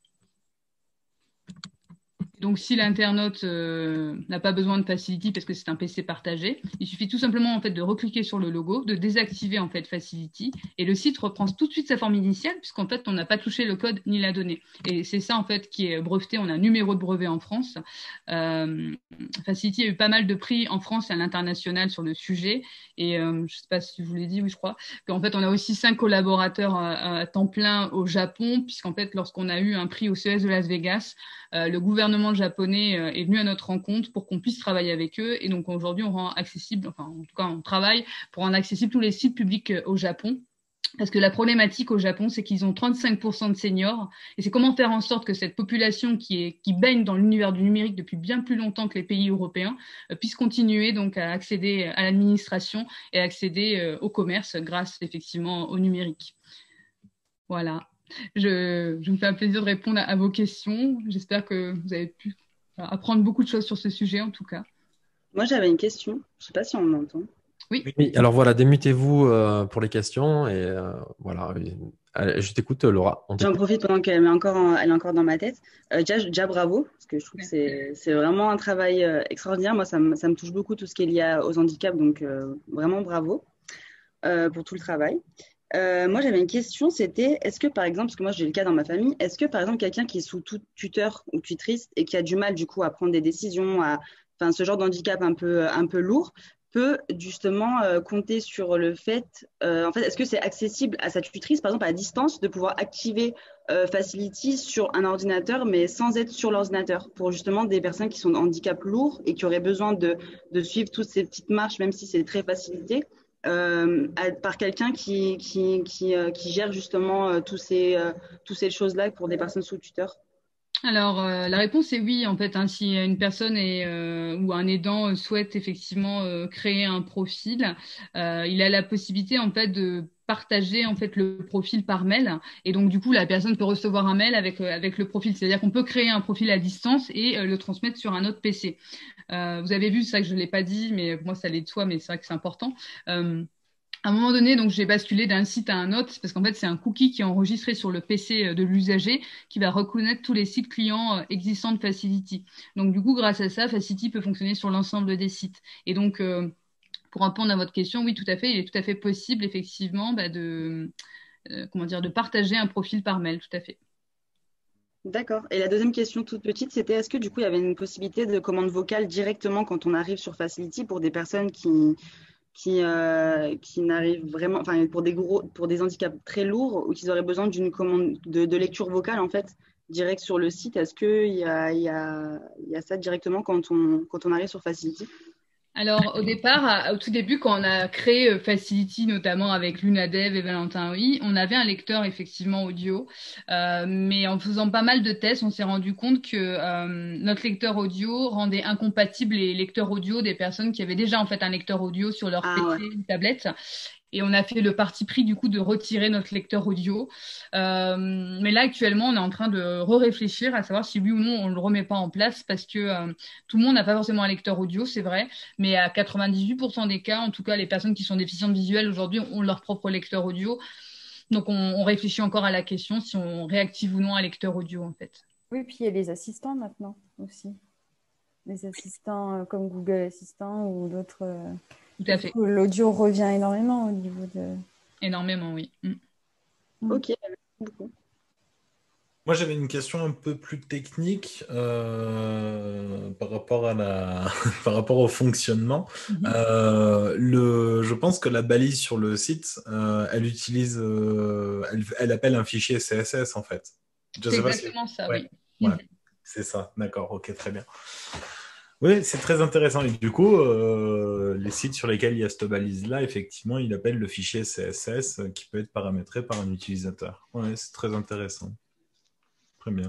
Donc, si l'internaute euh, n'a pas besoin de Facility parce que c'est un P C partagé, il suffit tout simplement en fait de recliquer sur le logo, de désactiver en fait Facility et le site reprend tout de suite sa forme initiale puisqu'en fait on n'a pas touché le code ni la donnée. Et c'est ça en fait qui est breveté. On a un numéro de brevet en France. Euh, Facility a eu pas mal de prix en France et à l'international sur le sujet. Et euh, je ne sais pas si je vous l'ai dit, oui je crois. Qu'en fait on a aussi cinq collaborateurs à, à temps plein au Japon puisqu'en fait lorsqu'on a eu un prix au C E S de Las Vegas, euh, le gouvernement japonais euh, est venu à notre rencontre pour qu'on puisse travailler avec eux et donc aujourd'hui on rend accessible, enfin en tout cas on travaille pour rendre accessible tous les sites publics euh, au Japon parce que la problématique au Japon c'est qu'ils ont trente-cinq pour cent de seniors et c'est comment faire en sorte que cette population qui, est, qui baigne dans l'univers du numérique depuis bien plus longtemps que les pays européens euh, puisse continuer donc à accéder à l'administration et à accéder euh, au commerce grâce effectivement au numérique. Voilà. Je, je me fais un plaisir de répondre à, à vos questions. J'espère que vous avez pu apprendre beaucoup de choses sur ce sujet, en tout cas. Moi, j'avais une question. Je ne sais pas si on m'entend. Oui. Oui. Alors voilà, démutez-vous euh, pour les questions et euh, voilà. Allez, je t'écoute, Laura. J'en profite pendant qu'elle est encore, en, elle est encore dans ma tête. Euh, déjà, déjà, bravo, parce que je trouve que c'est vraiment un travail euh, extraordinaire. Moi, ça me, ça me touche beaucoup tout ce qui est lié aux handicaps, donc euh, vraiment bravo euh, pour tout le travail. Euh, moi, j'avais une question, c'était, est-ce que par exemple, parce que moi j'ai le cas dans ma famille, est-ce que par exemple quelqu'un qui est sous tout tuteur ou tutrice et qui a du mal du coup à prendre des décisions, à, enfin ce genre d'handicap un peu, un peu lourd, peut justement euh, compter sur le fait, euh, en fait, est-ce que c'est accessible à sa tutrice, par exemple à distance, de pouvoir activer euh, Facility sur un ordinateur, mais sans être sur l'ordinateur, pour justement des personnes qui sont de handicap lourd et qui auraient besoin de, de suivre toutes ces petites marches, même si c'est très facilité. Euh, à, par quelqu'un qui, qui, qui, euh, qui gère justement euh, tous ces, euh, toutes ces choses-là pour des personnes sous tuteur? Alors, euh, la réponse est oui, en fait. Hein, si une personne est, euh, ou un aidant souhaite effectivement euh, créer un profil, euh, il a la possibilité en fait de partager en fait le profil par mail et donc du coup la personne peut recevoir un mail avec euh, avec le profil, c'est-à-dire qu'on peut créer un profil à distance et euh, le transmettre sur un autre P C. Euh, vous avez vu, c'est ça que je l'ai pas dit, mais moi ça l'est de soi, mais c'est vrai que c'est important. Euh, À un moment donné, donc j'ai basculé d'un site à un autre parce qu'en fait c'est un cookie qui est enregistré sur le P C de l'usager qui va reconnaître tous les sites clients existants de Facility. Donc du coup, grâce à ça, Facility peut fonctionner sur l'ensemble des sites. Et donc euh, pour répondre à votre question, oui, tout à fait, il est tout à fait possible effectivement bah, de euh, comment dire de partager un profil par mail, tout à fait. D'accord. Et la deuxième question toute petite, c'était est-ce que du coup il y avait une possibilité de commande vocale directement quand on arrive sur Facility pour des personnes qui qui, euh, qui n'arrivent vraiment, enfin pour des gros, pour des handicaps très lourds ou qu'ils auraient besoin d'une commande de, de lecture vocale en fait direct sur le site. Est-ce qu'il y a, il y a, il y a ça directement quand on, quand on arrive sur Facility? Alors, au départ, à- au tout début, quand on a créé euh, Facility, notamment avec Lunadev et Valentin Oui, on avait un lecteur effectivement audio. Euh, mais en faisant pas mal de tests, on s'est rendu compte que euh, notre lecteur audio rendait incompatibles les lecteurs audio des personnes qui avaient déjà en fait un lecteur audio sur leur Ah ouais. P C ou tablette. Et on a fait le parti pris du coup de retirer notre lecteur audio. Euh, mais là, actuellement, on est en train de re-réfléchir à savoir si oui ou non on le remet pas en place parce que euh, tout le monde n'a pas forcément un lecteur audio, c'est vrai. Mais à quatre-vingt-dix-huit pour cent des cas, en tout cas, les personnes qui sont déficientes visuelles aujourd'hui ont leur propre lecteur audio. Donc, on, on réfléchit encore à la question si on réactive ou non un lecteur audio, en fait. Oui, puis il y a les assistants maintenant aussi. Les assistants euh, comme Google Assistant ou d'autres. euh, Tout à du fait. coup, l'audio revient énormément au niveau de. Énormément, oui. Mm. Ok, merci beaucoup. Moi, j'avais une question un peu plus technique euh, par rapport à la, par rapport au fonctionnement. Mhm. Euh, le, je pense que la balise sur le site, euh, elle utilise, euh, elle, elle appelle un fichier C S S en fait. Je C'est sais pas si- exactement ça, Ouais, oui. ouais, c'est ça. D'accord, ok, très bien. Oui, c'est très intéressant. Et du coup, euh, les sites sur lesquels il y a cette balise-là, effectivement, il appelle le fichier C S S euh, qui peut être paramétré par un utilisateur. Ouais, c'est très intéressant. Très bien.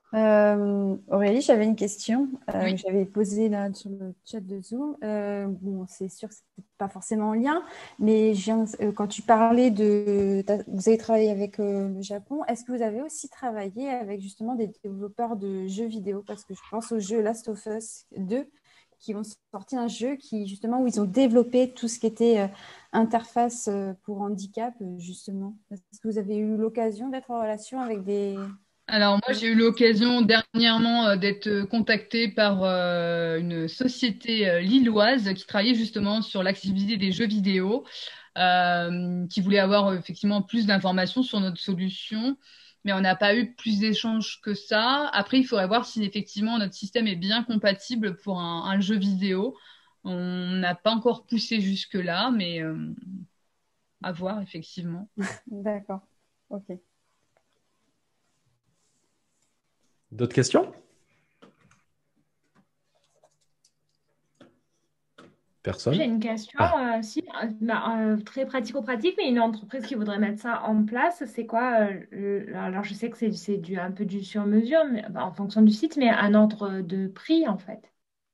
Euh, Aurélie, j'avais une question euh, Oui. que j'avais posée là sur le chat de Zoom. Euh, bon, c'est sûr que c'est pas forcément en lien, mais je viens- euh, quand tu parlais de, t'as- vous avez travaillé avec euh, le Japon, est-ce que vous avez aussi travaillé avec justement des développeurs de jeux vidéo? Parce que je pense au jeu Last of Us deux, qui ont sorti un jeu qui justement où ils ont développé tout ce qui était euh, interface euh, pour handicap euh, justement. Est-ce que vous avez eu l'occasion d'être en relation avec des... Alors moi, j'ai eu l'occasion dernièrement euh, d'être euh, contactée par euh, une société euh, lilloise qui travaillait justement sur l'accessibilité des jeux vidéo, euh, qui voulait avoir euh, effectivement plus d'informations sur notre solution, mais on n'a pas eu plus d'échanges que ça. Après, il faudrait voir si effectivement notre système est bien compatible pour un, un jeu vidéo. On n'a pas encore poussé jusque-là, mais euh, à voir effectivement. D'accord, ok. D'autres questions? Personne? J'ai une question, Ah, euh, si, euh, bah, euh, très pratico-pratique, mais une entreprise qui voudrait mettre ça en place, c'est quoi euh, le- alors je sais que c'est c'est du, un peu du sur-mesure mais, bah, en fonction du site, mais un ordre de prix en fait.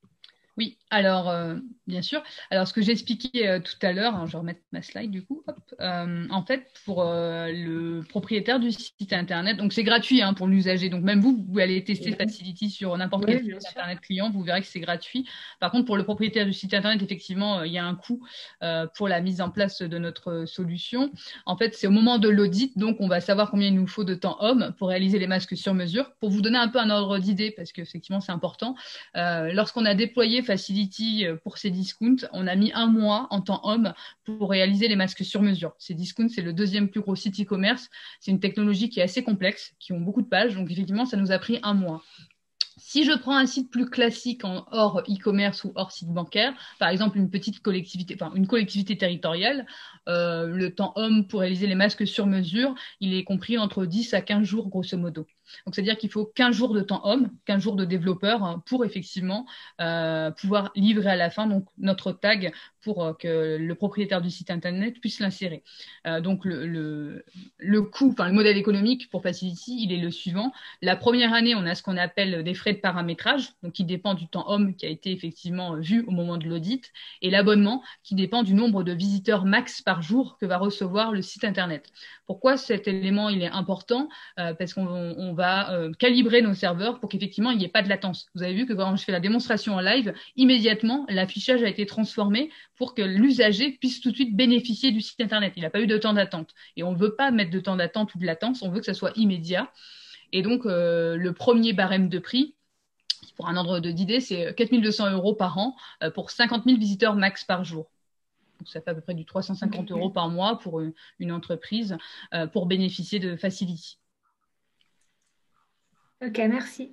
Oui, alors euh, bien sûr. Alors ce que j'expliquais euh, tout à l'heure, hein, je vais remettre ma slide du coup. Hop. Euh, en fait, pour euh, le propriétaire du site internet, donc c'est gratuit hein, pour l'usager. Donc même vous, vous pouvez aller tester Oui, Facility sur n'importe oui, quel bien site sûr. internet client, vous verrez que c'est gratuit. Par contre, pour le propriétaire du site internet, effectivement, euh, il y a un coût euh, pour la mise en place de notre solution. En fait, c'est au moment de l'audit, donc on va savoir combien il nous faut de temps homme pour réaliser les masques sur mesure. Pour vous donner un peu un ordre d'idée, parce que effectivement c'est important. Euh, lorsqu'on a déployé Facility euh, pour ces discounts, on a mis un mois en temps homme pour réaliser les masques sur mesure. Ces discounts, c'est le deuxième plus gros site e-commerce. C'est une technologie qui est assez complexe, qui ont beaucoup de pages. Donc, effectivement, ça nous a pris un mois. Si je prends un site plus classique en hors e-commerce ou hors site bancaire, par exemple une petite collectivité, enfin une collectivité territoriale, euh, le temps homme pour réaliser les masques sur mesure, il est compris entre dix à quinze jours grosso modo. Donc c'est-à-dire qu'il faut quinze jours de temps homme, quinze jours de développeur hein, pour effectivement euh, pouvoir livrer à la fin donc notre tag pour euh, que le propriétaire du site internet puisse l'insérer. Euh, donc le, le, le coût, enfin le modèle économique pour Facility, il est le suivant. La première année, on a ce qu'on appelle des frais de paramétrage, donc qui dépend du temps homme qui a été effectivement vu au moment de l'audit, et l'abonnement qui dépend du nombre de visiteurs max par jour que va recevoir le site internet. Pourquoi cet élément il est important euh, Parce qu'on on va euh, calibrer nos serveurs pour qu'effectivement il n'y ait pas de latence. Vous avez vu que quand je fais la démonstration en live, immédiatement l'affichage a été transformé pour que l'usager puisse tout de suite bénéficier du site internet. Il n'a pas eu de temps d'attente. Et on ne veut pas mettre de temps d'attente ou de latence, on veut que ça soit immédiat. Et donc, euh, le premier barème de prix, pour un ordre d'idée, c'est quatre mille deux cents euros par an euh, pour cinquante mille visiteurs max par jour. Donc, ça fait à peu près du trois cent cinquante euros par mois pour une, une entreprise euh, pour bénéficier de Facility. Ok, merci.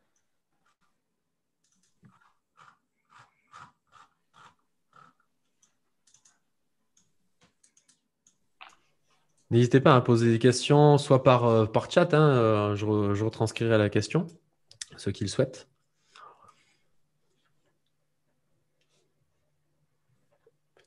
n'hésitez pas à poser des questions, soit par, euh, par chat, hein, euh, je, re- je retranscrirai la question, ceux qui le souhaitent.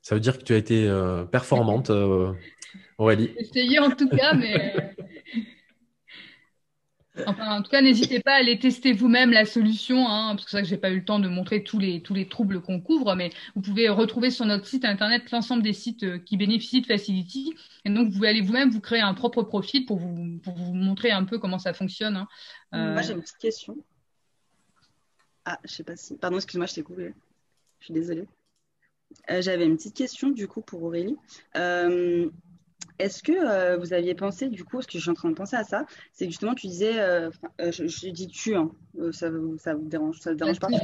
Ça veut dire que tu as été euh, performante, euh, Aurélie. Essayez en tout cas, mais enfin, en tout cas, n'hésitez pas à aller tester vous-même la solution, hein, parce que c'est vrai que j'ai pas eu le temps de montrer tous les tous les troubles qu'on couvre, mais vous pouvez retrouver sur notre site internet l'ensemble des sites euh, qui bénéficient de Facility, et donc vous pouvez aller vous-même vous créer un propre profil pour vous pour vous montrer un peu comment ça fonctionne. Hein. Euh, Moi, j'ai une petite question. Ah, je sais pas si. Pardon, excuse-moi, je t'ai coupé. Je suis désolée. Euh, j'avais une petite question du coup pour Aurélie. Euh, Est-ce que euh, vous aviez pensé du coup, parce que je suis en train de penser à ça, c'est que justement tu disais, euh, enfin, euh, je, je dis tu, hein, euh, ça, vous- ça vous dérange, ça vous dérange pas?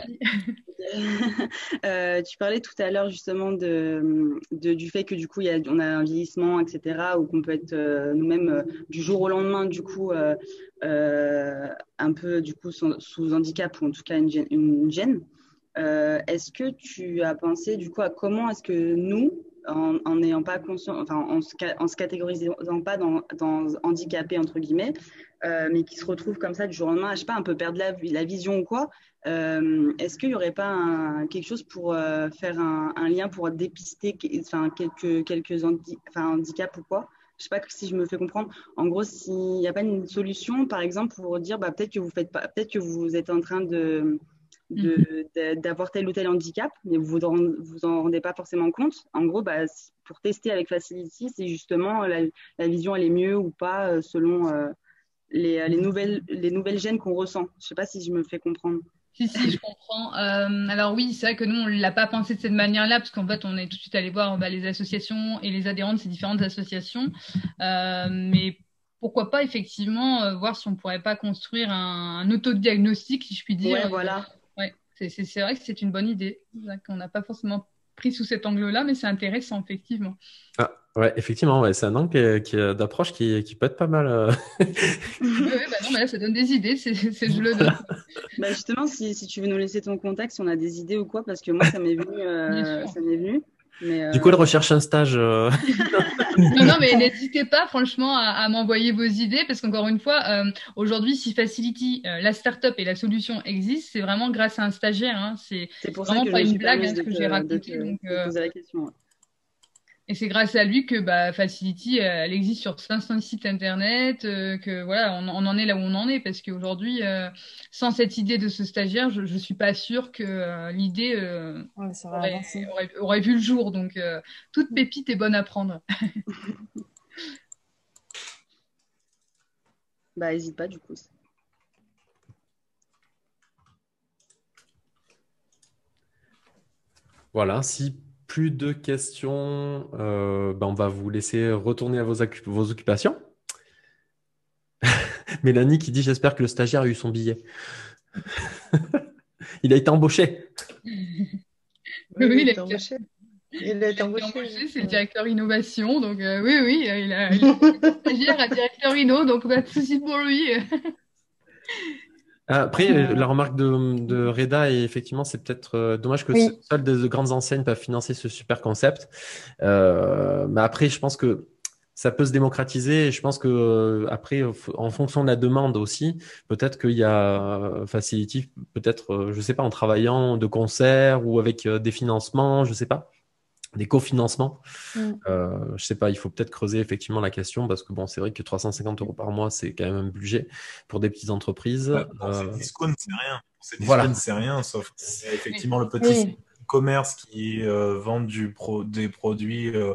Euh, tu parlais tout à l'heure justement de, de- du fait que du coup il y a, on a un vieillissement, et cetera, ou qu'on peut être euh, nous-mêmes euh, du jour au lendemain du coup euh, euh, un peu du coup sous, sous handicap ou en tout cas une gêne. Une gêne. Euh, est-ce que tu as pensé du coup à comment est-ce que nous, en en n'ayant pas conscience, enfin en se, ca- en se catégorisant pas dans, dans handicapé entre guillemets, euh, mais qui se retrouvent comme ça du jour au lendemain, je sais pas, un peu perdre la, vi- la vision ou quoi, euh, est-ce qu'il n'y aurait pas un- quelque chose pour euh, faire un, un lien pour dépister que- enfin, quelques, quelques handi- enfin, handicaps ou quoi? Je sais pas si je me fais comprendre. En gros, s'il n'y a pas une solution, par exemple, pour dire bah, peut-être que vous faites pas, peut-être que vous êtes en train de Mhm. de- de- d'avoir tel ou tel handicap, mais vous vous en, vous en rendez pas forcément compte. En gros, bah, c- pour tester avec Facility, c'est justement la, la vision, elle est mieux ou pas euh, selon euh, les, les nouvelles, les nouvelles gènes qu'on ressent. Je sais pas si je me fais comprendre. Si, si, je comprends. Euh, alors oui, c'est vrai que nous, on l'a pas pensé de cette manière-là, parce qu'en fait, on est tout de suite allé voir bah, les associations et les adhérents de ces différentes associations. Euh, mais pourquoi pas, effectivement, euh, voir si on pourrait pas construire un, un autodiagnostic, si je puis dire. Ouais, Euh, voilà. ouais, c'est c'est- c'est vrai que c'est une bonne idée. C'est vrai qu'on n'a pas forcément pris sous cet angle-là, mais c'est intéressant, effectivement. Ah, ouais, effectivement, ouais, c'est un angle qui, qui- d'approche qui, qui peut être pas mal. euh. Oui, oui, bah non, mais là, ça donne des idées, c'est c'est- je le note, Bah justement, si, si tu veux nous laisser ton contact, si on a des idées ou quoi, parce que moi, ça m'est venu, bien euh, sûr. ça m'est venu. Mais Du coup, elle euh, recherche un stage. euh. Non, non, mais n'hésitez pas, franchement, à, à m'envoyer vos idées, parce qu'encore une fois, euh, aujourd'hui, si Facility, euh, la startup et la solution existent, c'est vraiment grâce à un stagiaire. Hein. C'est c'est pour ça vraiment que je pas me une suis blague, hein, permise ce de que j'ai te, de raconté. te, Donc, de te euh, poser la question. Ouais. et c'est grâce à lui que bah, Facility, euh, elle existe sur cinq cents sites internet, euh, que voilà, on, on en est là où on en est, parce qu'aujourd'hui, euh, sans cette idée de ce stagiaire, je, je suis pas sûre que euh, l'idée euh, Ouais, ça va aurait, avancer. aurait, aurait vu le jour. Donc, euh, toute pépite est bonne à prendre. Bah, hésite pas du coup. Voilà, si plus de questions, euh, ben, on va vous laisser retourner à vos, occu- vos occupations. Mélanie qui dit, j'espère que le stagiaire a eu son billet. Il a été embauché. Oui, Oui, oui, il il a est été embauché. Il a Il a été été embauché. embauché, c'est le Ouais. directeur innovation. Donc, euh, oui, oui, euh, il a, il a été stagiaire à directeur inno, donc pas de souci pour lui. Après, euh, la Euh, remarque de, de Reda, et effectivement, c'est peut-être euh, dommage que oui, seules des grandes enseignes peuvent financer ce super concept. Euh, mais après, je pense que ça peut se démocratiser. Et je pense que euh, après, en fonction de la demande aussi, peut-être qu'il y a euh, Facility, peut-être, euh, je sais pas, en travaillant de concert ou avec euh, des financements, je sais pas, des cofinancements. mm, Euh, je sais pas, il faut peut-être creuser effectivement la question parce que bon, c'est vrai que trois cent cinquante euros par mois, c'est quand même un budget pour des petites entreprises. Bah, pour ces Euh, discounts, c'est rien. Pour ces voilà. discounts, c'est rien, sauf que c'est effectivement le petit oui, commerce qui euh, vend du pro des produits, euh,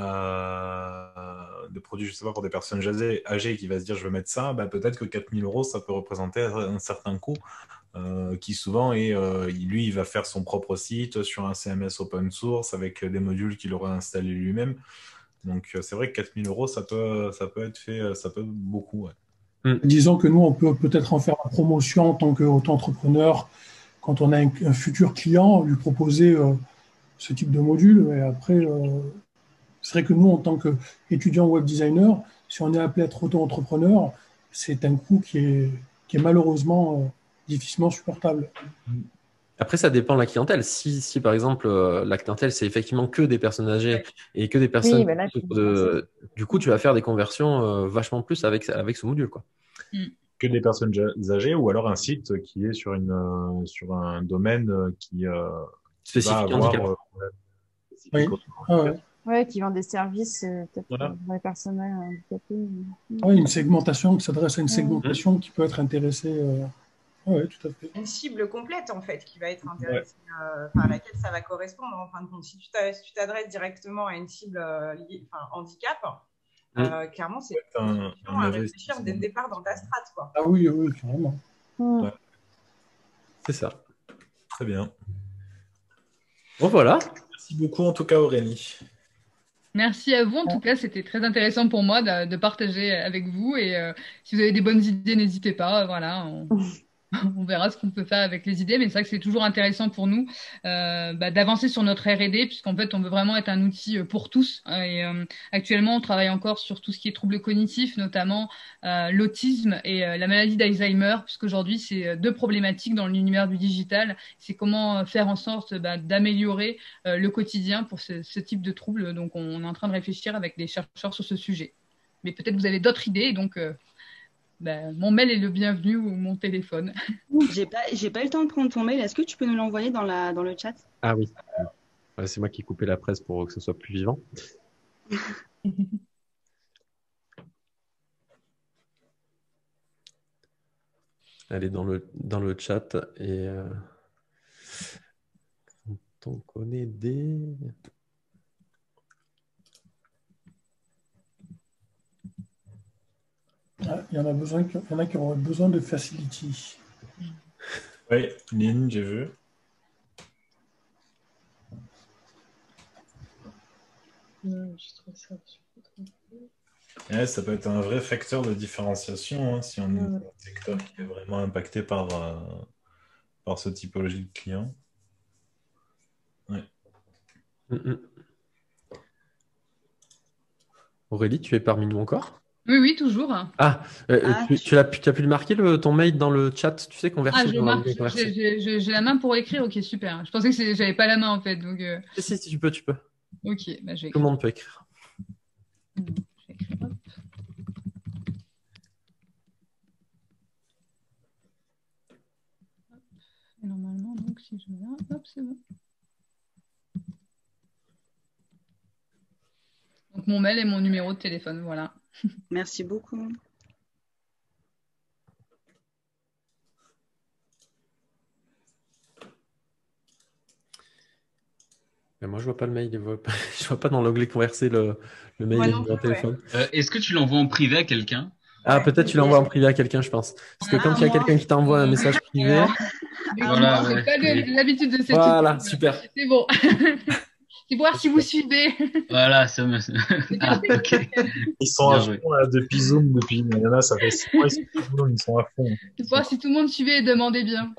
euh, des produits, je sais pas, pour des personnes âgées, âgées qui va se dire je veux mettre ça, bah, peut-être que quatre mille euros, ça peut représenter un certain coût. Euh, qui souvent est, euh, lui, il va faire son propre site sur un C M S open source avec des modules qu'il aura installés lui-même. Donc euh, c'est vrai que quatre mille euros, ça peut, ça peut être fait, ça peut beaucoup. Ouais. Mm. Disons que nous, on peut peut-être en faire la promotion en tant qu'auto-entrepreneur quand on a un, un futur client, lui proposer euh, ce type de module. Et après, euh, c'est vrai que nous, en tant qu'étudiant web designer, si on est appelé à être auto-entrepreneur, c'est un coût qui est, qui est malheureusement euh, difficilement supportable. Après, ça dépend de la clientèle. Si, si par exemple, euh, la clientèle, c'est effectivement que des personnes âgées Ouais. et que des oui, personnes, ben là, il faut de, du coup, tu vas faire des conversions euh, vachement plus avec, avec ce module, quoi. Mm. Que des personnes ja- âgées ou alors un site qui est sur une euh, sur un domaine euh, qui, euh, qui va Spécifique avoir handicap. euh, c'est Oui. quelque chose. Ah ouais. Ouais, qui vend des services euh, peut-être Voilà. pour les personnes handicapées. Ouais, une segmentation qui s'adresse à une Ouais. segmentation qui peut être intéressée. Euh... Oui, tout à fait. Une cible complète, en fait, qui va être Ouais. intéressée, euh, enfin, à laquelle ça va correspondre, en fin de compte. Si tu t'a- si tu t'adresses directement à une cible euh, liée, enfin, handicap, Mm. euh, clairement, c'est C'est une un, solution un à mauvais réfléchir dès le système. départ dans ta strate, quoi. Ah oui, oui, carrément. Mm. Ouais. C'est ça. Très bien. Bon, voilà. Merci beaucoup en tout cas Aurélie. Merci à vous. En tout cas, c'était très intéressant pour moi de, de partager avec vous. Et euh, si vous avez des bonnes idées, n'hésitez pas. Voilà, on, on verra ce qu'on peut faire avec les idées. Mais c'est vrai que c'est toujours intéressant pour nous euh, bah, d'avancer sur notre R et D, puisqu'en fait, on veut vraiment être un outil euh, pour tous. Hein. Et euh, actuellement, on travaille encore sur tout ce qui est troubles cognitifs, notamment euh, l'autisme et euh, la maladie d'Alzheimer, puisqu'aujourd'hui, c'est euh, deux problématiques dans l'univers du digital. C'est comment euh, faire en sorte bah, d'améliorer euh, le quotidien pour ce, ce type de troubles. Donc, on, on est en train de réfléchir avec des chercheurs sur ce sujet. Mais peut-être vous avez d'autres idées, donc euh, bah, mon mail est le bienvenu ou mon téléphone. J'ai pas, j'ai pas eu le temps de prendre ton mail. Est-ce que tu peux nous l'envoyer dans la, dans le chat? Ah oui. Ouais, c'est moi qui ai coupé la presse pour que ce soit plus vivant. Elle est dans le, dans le chat et euh, quand on connaît des... Ah, il y en a besoin, il y en a qui auraient besoin de Facility. Oui, Lynn, j'ai vu. Ouais, je trouve ça super. Ouais, ça peut être un vrai facteur de différenciation hein, si on est Ouais. dans un secteur qui est vraiment impacté par, euh, par ce typologie de client. Ouais. Mm, mm. Aurélie, tu es parmi nous encore? Oui, oui, toujours. Ah, euh, Ah, tu, tu, l'as, tu as pu le marquer le, ton mail dans le chat, tu sais, Ah, conversé je dans marque, l'onglet j'ai conversé. j'ai- j'ai- j'ai la main pour écrire, ok, super. Je pensais que c'est- j'avais pas la main en fait, donc euh, Si, si, si, tu peux, tu peux. ok, bah, je vais Tout le écrire. monde peut écrire. Je vais écrire, hop. Et normalement, donc si je viens, hop, c'est bon. Donc mon mail et mon numéro de téléphone, voilà. merci beaucoup. Mais moi, je vois pas le mail. Je vois pas, je vois pas dans l'onglet conversé le, le mail Moi et le non numéro de plus, ouais. téléphone. Euh, Est-ce que tu l'envoies en privé à quelqu'un? Ah, Ouais. peut-être tu l'envoies en privé à quelqu'un, je pense. Parce que Ah, quand il y a moi. quelqu'un qui t'envoie un message privé, Non. Voilà, J'ai ouais. pas de- l'habitude de cette voilà, super. C'est bon. C'est pour voir si vous suivez. Voilà, ça me... Ah, ok. Ils sont à Bien joué. fond là, depuis Zoom, depuis il y en a, ça fait six mois, ils sont à Zoom, ils sont à fond. C'est pour voir si tout le monde suivait et demandait bien.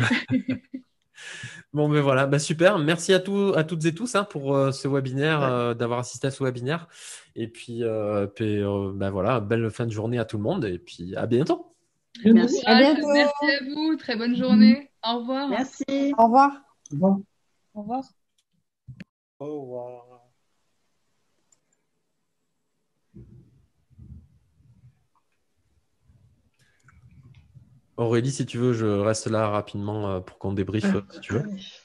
Bon, ben voilà, bah, super. Merci à, tous, à toutes et tous hein, pour euh, ce webinaire, euh, d'avoir assisté à ce webinaire. Et puis, euh, puis euh, ben voilà, belle fin de journée à tout le monde. Et puis, à bientôt. Merci. À bientôt. Merci à vous. Très bonne journée. Au revoir. Merci. Au revoir. Bon. Au revoir. Au revoir. Aurélie, si tu veux, je reste là rapidement euh, pour qu'on débriefe, si tu veux.